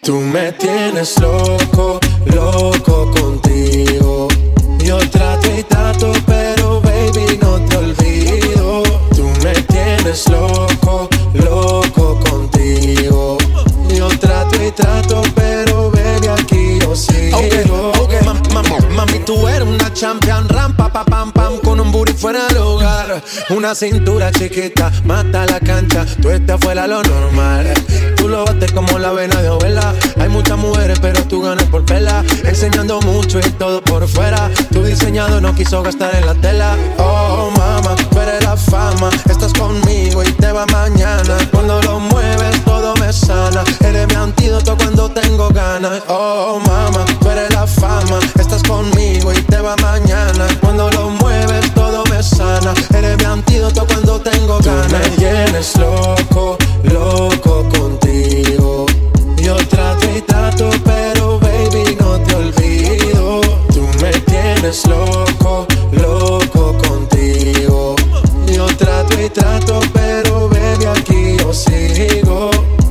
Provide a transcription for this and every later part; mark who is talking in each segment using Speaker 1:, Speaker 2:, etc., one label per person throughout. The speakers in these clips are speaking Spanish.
Speaker 1: Tú me tienes loco, loco contigo. Yo trato y trato, pero baby no te olvido. Tú me tienes loco, loco contigo. Yo trato y trato, pero baby aquí yo sigo.
Speaker 2: Okay. Mami, tú eres una champion, rampa, pa, pam, pam, con un booty fuera del hogar. Una cintura chiquita, mata la cancha, tú estás fuera lo normal. Tú lo bates como la vena de abuela. Hay muchas mujeres, pero tú ganas por pela. Enseñando mucho y todo por fuera. Tu diseñado no quiso gastar en la tela. Oh, mama, tú eres la fama. Estás conmigo y te va mañana. Cuando lo mueves, todo me sana. Eres mi antídoto cuando tengo ganas. Oh, mama, tú eres la fama. Estás conmigo y te va mañana. Cuando lo mueves, todo me sana. Eres mi antídoto cuando tengo ganas.
Speaker 1: Tú me tienes loco, loco contigo. Yo trato y trato, pero baby no te olvido. Tú me tienes loco, loco contigo. Yo trato y trato, pero baby aquí yo sigo.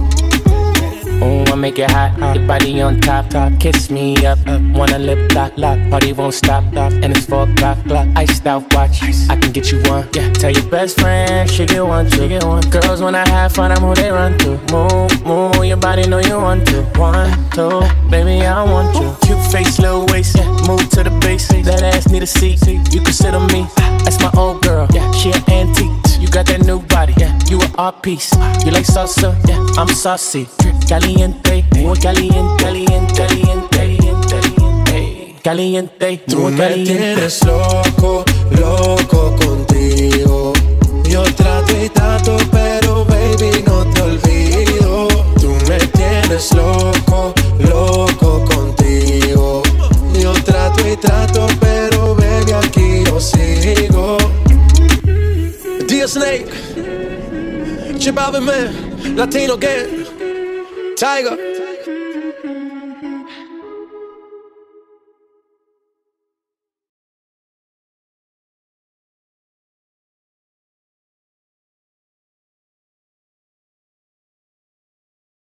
Speaker 3: Oh, I make it hot, your body on top, kiss me up, wanna lip lock, party won't stop, and it's 4 o'clock, iced out watch, I can get you one, yeah. Tell your best friend, she get one, girls when I have fun, I'm who they run to. Move, your body know you want to. 1, 2, baby I want you. Cute face, little waist, yeah. Move to the base, that ass need a seat, you can sit on me, that's my old girl, yeah. She an antique, you got that new body, yeah. You an art piece, you like salsa, yeah. I'm saucy, caliente, muy caliente, caliente, caliente, caliente, caliente.
Speaker 1: Tú me tienes loco, loco contigo. Yo trato y trato, pero baby no te olvido. Tú me tienes loco, loco contigo. Yo trato y trato, pero baby aquí yo sigo.
Speaker 2: Dear Snake, Chip Alvin Man, Latino Gang, Tiger.